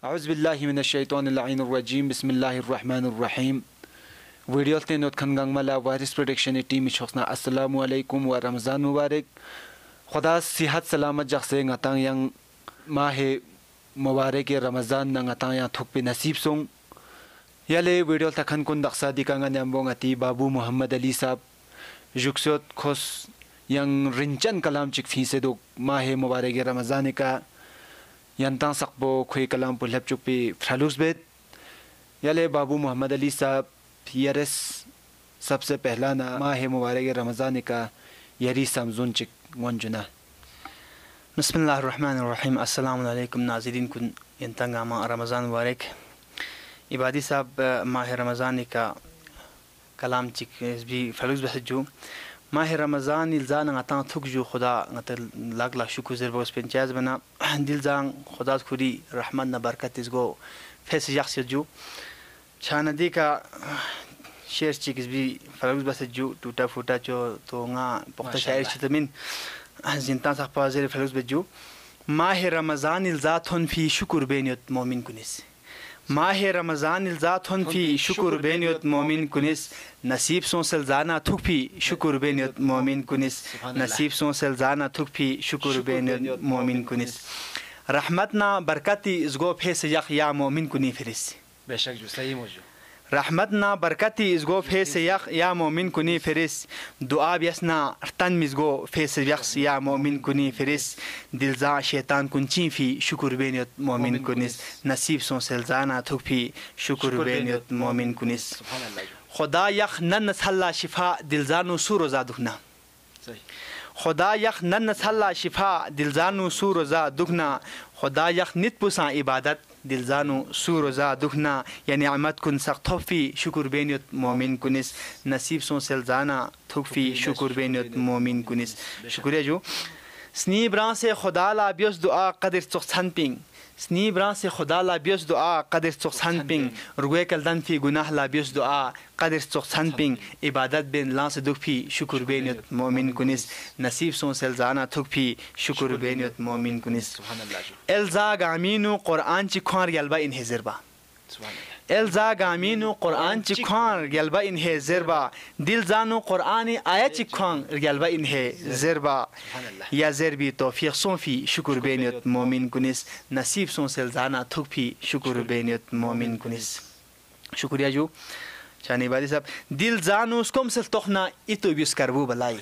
أعوذ بالله من الشيطان اللعين الرجيم بسم الله الرحمن الرحيم ویڈیو تے نوت کھنگنگ ملا وائرس پروٹیکشن ٹیم چھوسنا السلام علیکم و رمضان مبارک خدا صحت سلامت جخسے ngataang yang mahe mubarak Ramadan na ngataang yang thukpi nasib song yale video takhan kun daksa dikangan yambong ati Babu Muhammad Ali sab juksot khos yang rinchan kalam chik fi se dok mahe mubarak Ramadan ka yantang sakbo khoi kalam pu lep chukpi phralus bet yale Babu Muhammad Ali sab یرس سب سے پہلا نا ماہ مبارک رمضان کا یری سمزون چک ونجنا بسم اللہ الرحمن الرحیم السلام علیکم ناظرین کن انتنگاما رمضان مبارک عبادی صاحب ماہ رمضان کا کلام چک بھی فلوز بحجو ماہ رمضان الزان غتان تھک جو خدا غتل لاکھ لاکھ شکر زر بوس پنچاز بنا دل زان خدا کھری رحمت نہ برکت اس گو فیس یخ جو چھاندی کا شعر چیز بھی فلوز بس جو ٹوٹا پھوٹا چو تو نا پختہ شاعر چتمین زنتان سخپا زیر فلوز بجو ماہ رمضان الزات ہن فی شکر بینیت مومن کنس ماہ رمضان الزات ہن فی شکر بینیت مومن کنس نصیب سون سلزانا تھک فی شکر بینیت مومن کنس نصیب سون سلزانا تھک فی شکر بینیت مومن کنس رحمتنا برکتی از گو پھیس یخ یا مومن کنی فرس بے شک جو صحیح موجود رحمتنا برکتی از گو فیس یخ یا مومن کنی فرس دعا بیسنا تن مزگو فیس یخ یا مومن کنی فرس دلزا شیطان کنچی فی شکر بینیت مومن کنس نصیب سون سلزانا تھک فی شکر بینیت مومن کنس خدا یخ نن صلا شفا دلزانو سور و زادخنا خدا یخ نن صلا شفا دلزانو سور و زادخنا خدا یخ نت پسا عبادت دلزانو سور و زا دکھنا یا نعمت کن سخت فی شکر بینیت مومن کنس نصیب سون سلزانا تھک فی شکر بینیت مومن کنس شکریہ جو سنی بران سے خدا لا بیوس دعا قدر چخسن پنگ سنی بران سے خدا لا بیوس دعا قدر چخسن پنگ رگوے کلدن فی گناہ لا بیوس دعا قدر چخسن پنگ عبادت بین لانس دکھ فی شکر بینیت مومن کنس نصیب سون سلزانا تھک فی شکر بینیت مومن کنس الزا گامینو قرآن چی خوار یلبا انہیں زربا الزا گامینو قرآن چی خوار یلبا انہیں زربا دل زانو قرآن آیا چی خوار یلبا انہیں زربا یا زربی توفیق سون فی شکر بینیت مومن کنس نصیب سون سلزانا تھک فی شکر بینیت مومن کنس شکریہ جو چانی بادی صاحب دل زانو اسکم سل تخنا اتو بیس کربو بلائی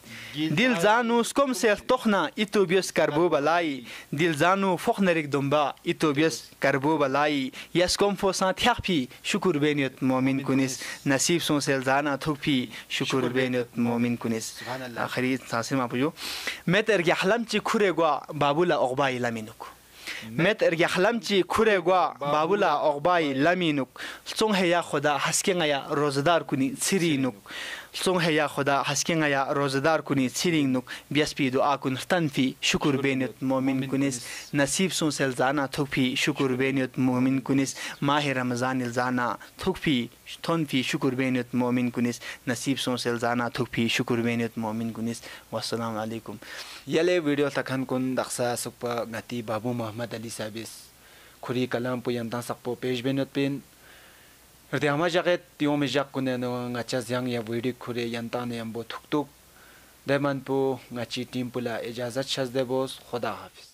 دل زانو اسکم سل تخنا اتو بیس کربو بلائی دل زانو فخنرک دنبا اتو بیس کربو بلائی یسکم فوسان تھیخ پی شکر بینیت مومن کنس نصیب سون سلزانا تھک پی شکر بینیت مومن کنس آخری سانسر ماں پوچھو میں ترگی حلم چی کھورے گوا بابولا اغبائی لامینکو میں ترگی حلم چی کھورے گوا بابولا اغبائی لامینک سنگ ہے یا خدا حسکیں یا روزدار کنی سرینک سنگ ہے یا خدا حسکیں یا روزدار کنی سرینک بیس پی دعا کن تن فی شکر بینیت مومن کنس نصیب سون سلزانا تھک فی شکر بینیت مومن کنس ماہ رمضان الزانا تھک فی تھن فی شکر بینیت مومن کنس نصیب سون سلزانا تھک فی شکر بینیت مومن کنس والسلام علیکم یلے ویڈیو تکھن کن دقسا سکپا گتی بابو محمد علی صاحبس کھری کلام پو ینتان سکپو پیش بینیت پین رتی ہما جاگت یوم جاگ کنے نو ngachas yang ya ویڈیو کھری ینتان یمبو تھک تک دیمان پو ngachی ٹیم پولا اجازت شز دے بوس خدا حافظ